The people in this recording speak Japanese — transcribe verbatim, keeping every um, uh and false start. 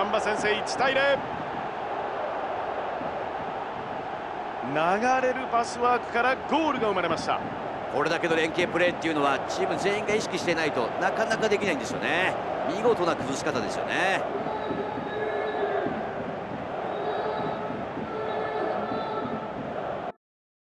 ンバ先制、いちたいゼロ。流れるパスワークからゴールが生まれました。 これだけの連携プレーっていうのはチーム全員が意識していないとなかなかできないんですよね。見事な崩し方ですよね。